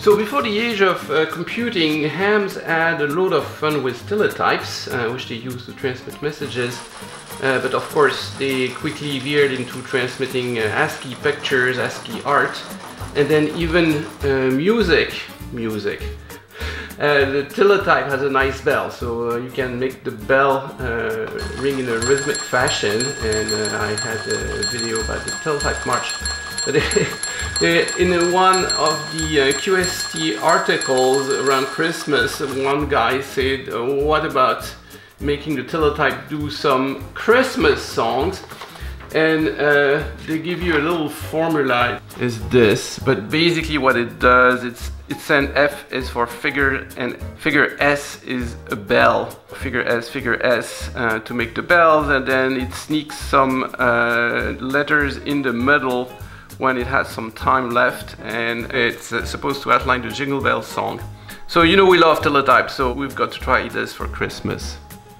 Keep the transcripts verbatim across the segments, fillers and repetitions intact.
So before the age of uh, computing, hams had a lot of fun with teletypes, uh, which they used to transmit messages. Uh, but of course, they quickly veered into transmitting uh, ASCII pictures, ASCII art, and then even uh, music. Music. Uh, the teletype has a nice bell, so uh, you can make the bell uh, ring in a rhythmic fashion. And uh, I had a video about the teletype march. But in one of the uh, Q S T articles around Christmas, one guy said, uh, "What about making the teletype do some Christmas songs?" And uh, they give you a little formula, is this, but basically what it does, it's it's an F is for figure, and figure S is a bell, figure S, figure S uh, to make the bells, and then it sneaks some uh, letters in the middle when it has some time left, and it's uh, supposed to outline the Jingle Bells song. So you know we love teletype, so we've got to try this for Christmas.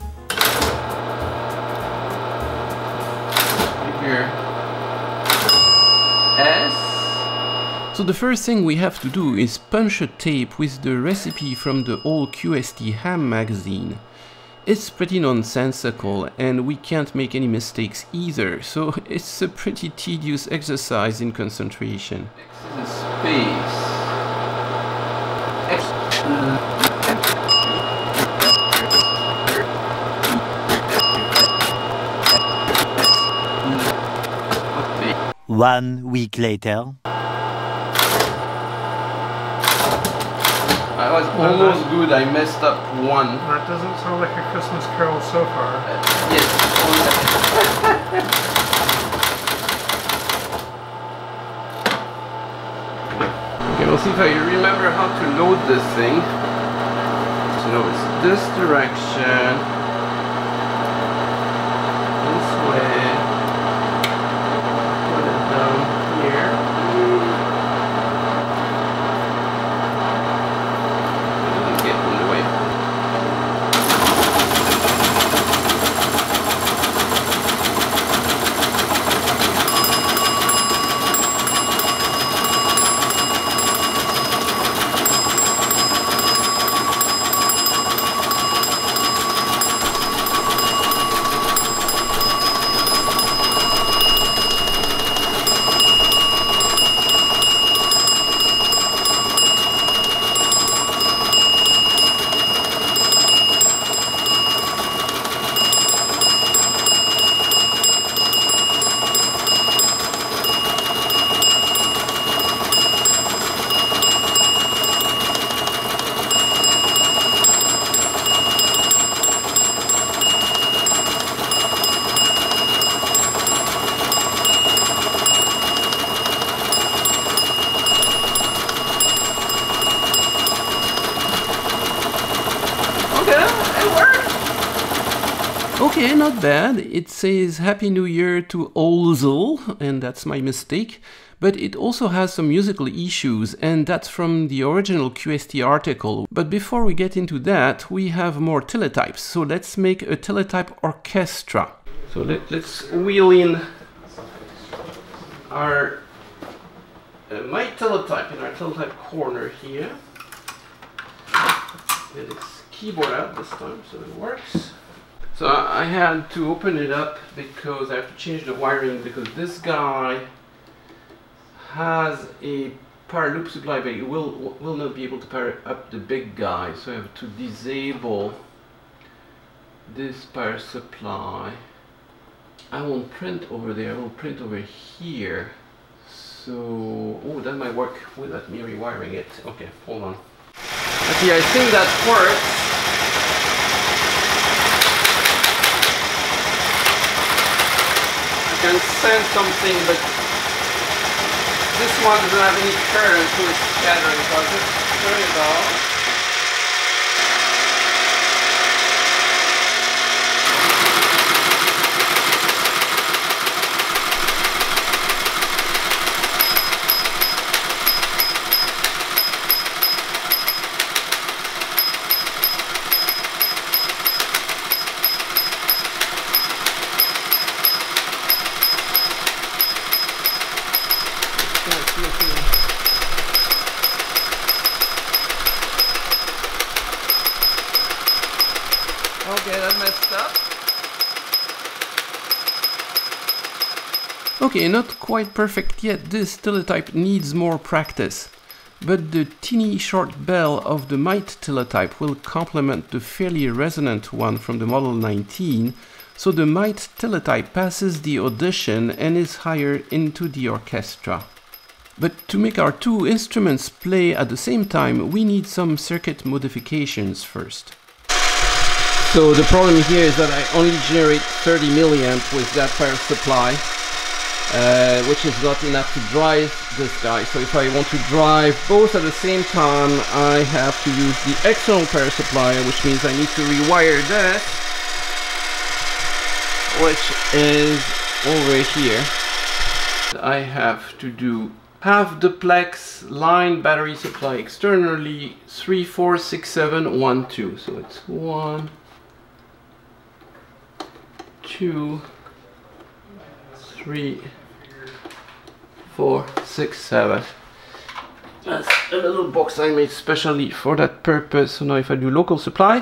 Here. S. So the first thing we have to do is punch a tape with the recipe from the old Q S T ham magazine. It's pretty nonsensical and we can't make any mistakes either, so it's a pretty tedious exercise in concentration. X is a space. X. One week later. I was almost good, I messed up one. That doesn't sound like a Christmas carol so far. Uh, yes. Okay, we'll see if I remember how to load this thing. So no, it's this direction. This way. Put it down here. Okay, not bad. It says Happy New Year to Ozil, and that's my mistake. But it also has some musical issues, and that's from the original Q S T article. But before we get into that, we have more teletypes. So let's make a teletype orchestra. So let, let's wheel in our uh, my teletype in our teletype corner here. And it's keyboard out this time, so it works. So I had to open it up because I have to change the wiring, because this guy has a power loop supply, but it will, will not be able to power up the big guy. So I have to disable this power supply. I won't print over there, I will print over here. So, oh, that might work without me rewiring it. Okay, hold on. Okay, I think that works. I can sense something, but this one doesn't have any current, so it's scattering, so I'll just turn it off. Okay, not quite perfect yet. This teletype needs more practice. But the teeny short bell of the mite teletype will complement the fairly resonant one from the Model nineteen, so the mite teletype passes the audition and is hired into the orchestra. But to make our two instruments play at the same time, we need some circuit modifications first. So the problem here is that I only generate thirty milliamps with that power supply. Uh, which is not enough to drive this guy. So if I want to drive both at the same time, I have to use the external power supply, which means I need to rewire this, which is over here. I have to do half duplex line battery supply externally, three, four, six, seven, one, two. So it's one, two, three, four, six, seven. That's a little box I made specially for that purpose. So now if I do local supply,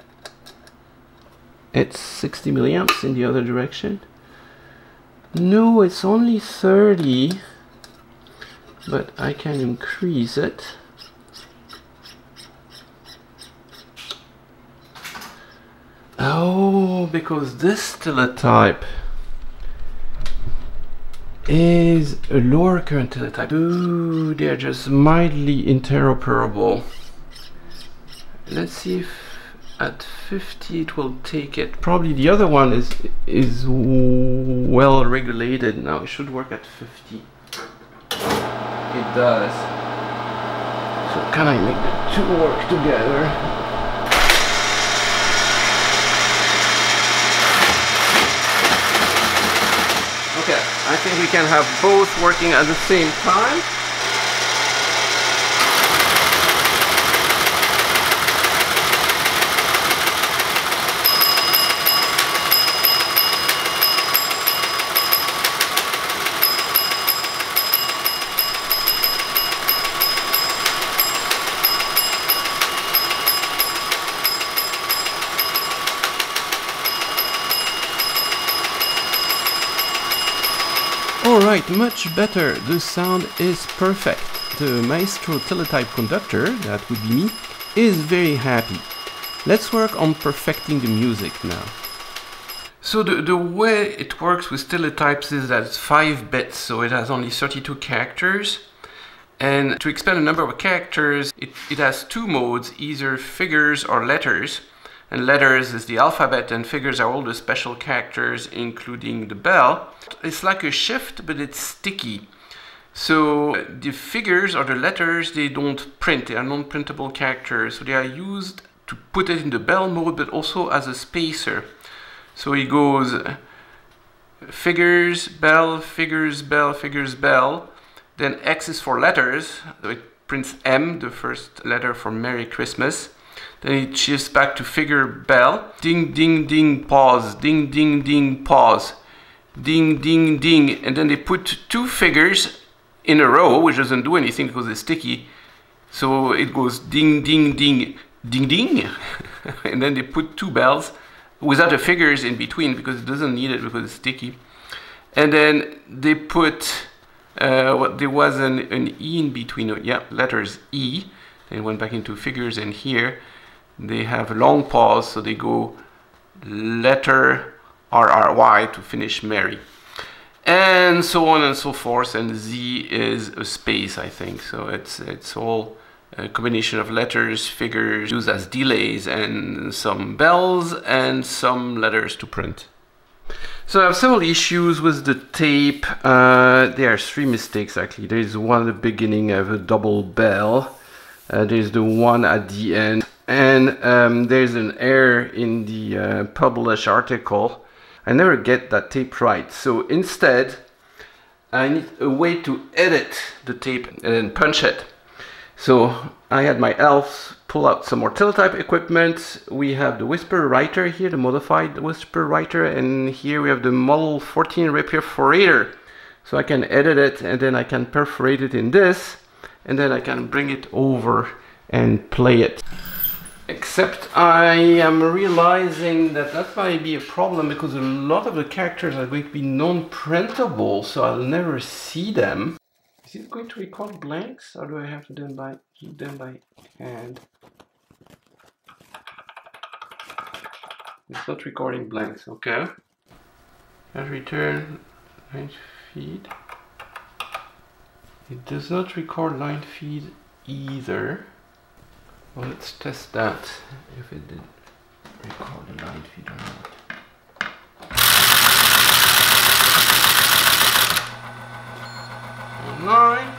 it's sixty milliamps in the other direction. No, it's only thirty, but I can increase it. Oh, because this teletype is a lower current teletype. Ooh, they're just mildly interoperable. Let's see if at fifty it will take it. Probably the other one is is well regulated now. It should work at fifty. It does. So can I make the two work together? Okay, I think we can have both working at the same time. Alright, much better. The sound is perfect. The Maestro teletype conductor, that would be me, is very happy. Let's work on perfecting the music now. So the, the way it works with teletypes is that it's five bits, so it has only thirty-two characters. And to expand the number of characters, it, it has two modes, either figures or letters. And letters is the alphabet, and figures are all the special characters, including the bell. It's like a shift, but it's sticky. So the figures or the letters, they don't print, they are non-printable characters. So they are used to put it in the bell mode, but also as a spacer. So it goes figures, bell, figures, bell, figures, bell. Then X is for letters, so it prints M, the first letter for Merry Christmas. Then it shifts back to figure bell. Ding, ding, ding, pause. Ding, ding, ding, pause. Ding, ding, ding. And then they put two figures in a row, which doesn't do anything because it's sticky. So it goes ding, ding, ding, ding, ding. And then they put two bells without the figures in between because it doesn't need it because it's sticky. And then they put, uh, what there was an, an E in between. Yeah, letters E. Then went back into figures, and here they have a long pause, so they go letter R R Y to finish Mary. And so on and so forth, and Z is a space, I think. So it's, it's all a combination of letters, figures, used as delays, and some bells, and some letters to print. So I have several issues with the tape. Uh, there are three mistakes, actually. There is one at the beginning, I have a double bell. Uh, there's the one at the end. And um, there's an error in the uh, published article. I never get that tape right. So instead, I need a way to edit the tape and then punch it. So I had my elves pull out some more teletype equipment. We have the Whisper Writer here, the modified Whisper Writer. And here we have the Model fourteen Perforator. So I can edit it, and then I can perforate it in this. And then I can bring it over and play it. Except I am realizing that that might be a problem because a lot of the characters are going to be non-printable, so I'll never see them. Is it going to record blanks, or do I have to do them by, do them by hand? It's not recording blanks, okay. Carriage Return, line feed. It does not record line feed either. Well, let's test that, if it did record the line feed or not. Online.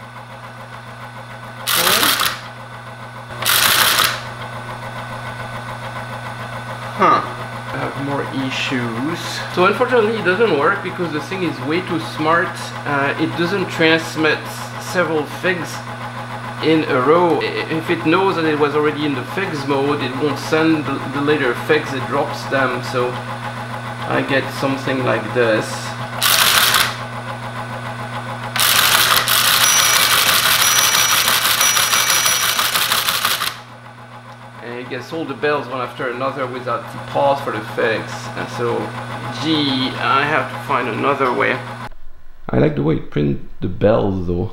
Huh. I have more issues. So unfortunately it doesn't work because the thing is way too smart. Uh, it doesn't transmit several figs in a row. If it knows that it was already in the figs mode, it won't send the, the later figs, it drops them. So I get something like this. And it gets all the bells one after another without the pause for the figs. And so, gee, I have to find another way. I like the way it prints the bells though.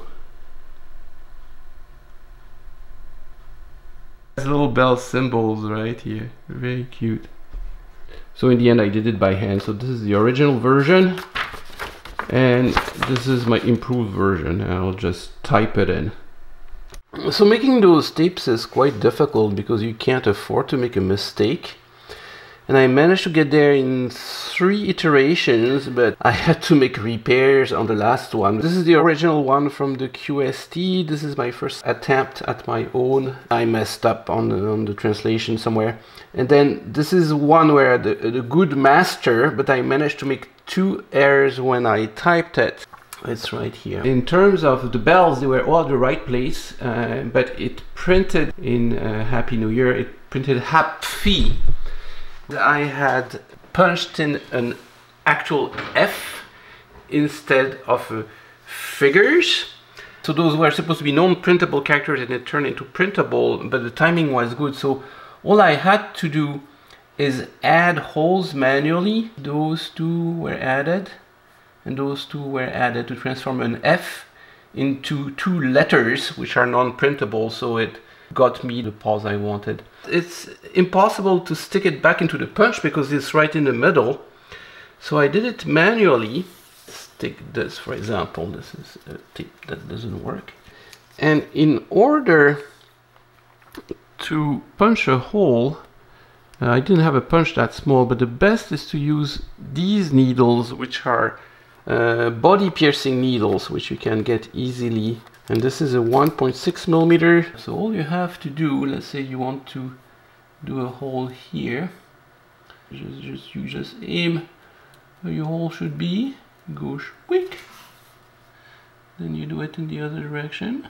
There's little bell symbols right here, very cute. So in the end I did it by hand. So this is the original version and this is my improved version. I'll just type it in. So making those tapes is quite difficult because you can't afford to make a mistake. And I managed to get there in three iterations, but I had to make repairs on the last one. This is the original one from the Q S T. This is my first attempt at my own. I messed up on the, on the translation somewhere. And then this is one where the, the good master, but I managed to make two errors when I typed it. It's right here. In terms of the bells, they were all at the right place, uh, but it printed in uh, Happy New Year, it printed Happy. I had punched in an actual F instead of uh, figures. So those were supposed to be non-printable characters and it turned into printable, but the timing was good. So all I had to do is add holes manually. Those two were added and those two were added to transform an F into two letters which are non-printable, so it got me the pause I wanted. It's impossible to stick it back into the punch because it's right in the middle. So I did it manually. Stick this, for example. This is a tape that doesn't work. And in order to punch a hole, uh, I didn't have a punch that small, but the best is to use these needles, which are uh, body piercing needles, which you can get easily. And this is a one point six millimeter. So all you have to do, let's say you want to do a hole here, just, just you just aim where your hole should be, go quick, then you do it in the other direction,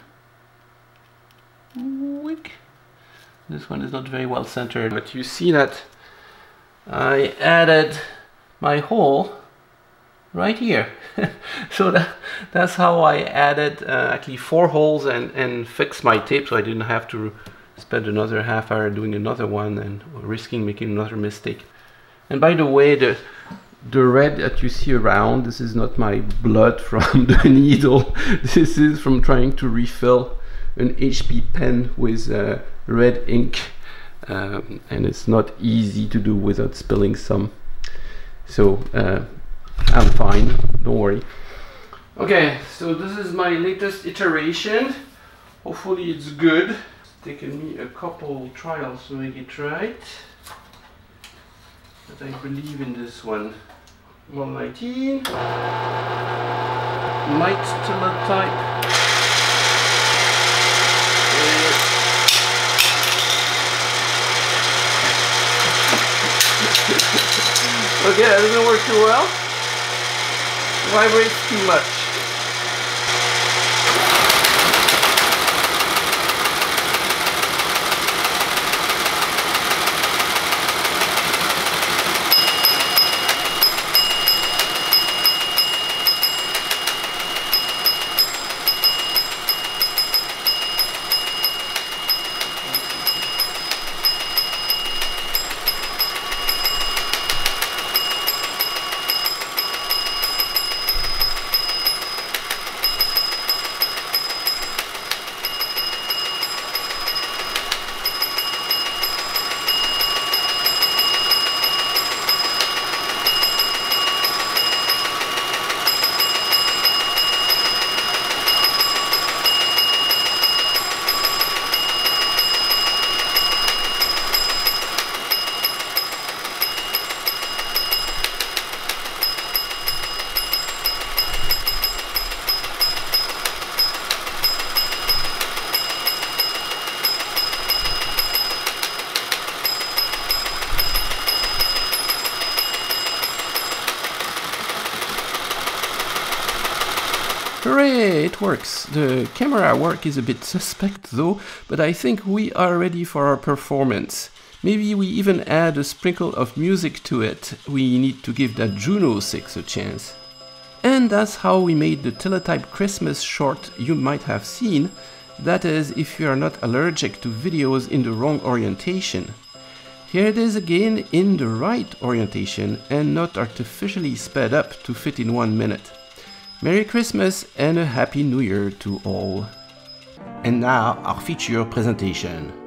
quick. This one is not very well centered, but you see that I added my hole right here. So that, that's how I added uh, actually four holes and, and fixed my tape, so I didn't have to spend another half hour doing another one and risking making another mistake. And by the way, the the red that you see around, this is not my blood from the needle. This is from trying to refill an H B pen with uh, red ink, um, and it's not easy to do without spilling some. So uh, I'm fine, don't worry. Okay, so this is my latest iteration. Hopefully it's good. It's taken me a couple trials to make it right, but I believe in this one. one nineteen, light teletype. Okay, that doesn't work too well. Vibrates too much. Hooray, it works. The camera work is a bit suspect though, but I think we are ready for our performance. Maybe we even add a sprinkle of music to it. We need to give that Juno six a chance. And that's how we made the Teletype Christmas short you might have seen. That is, if you are not allergic to videos in the wrong orientation. Here it is again in the right orientation and not artificially sped up to fit in one minute. Merry Christmas and a Happy New Year to all. And now our feature presentation.